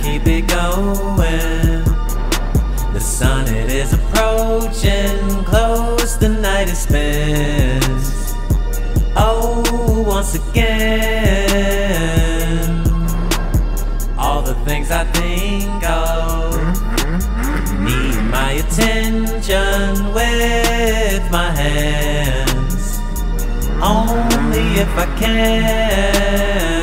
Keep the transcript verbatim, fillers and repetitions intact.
keep it going. The sun, it is approaching close, the night is spent. Oh, once again, all the things I think of need my attention with my hands, only if I can.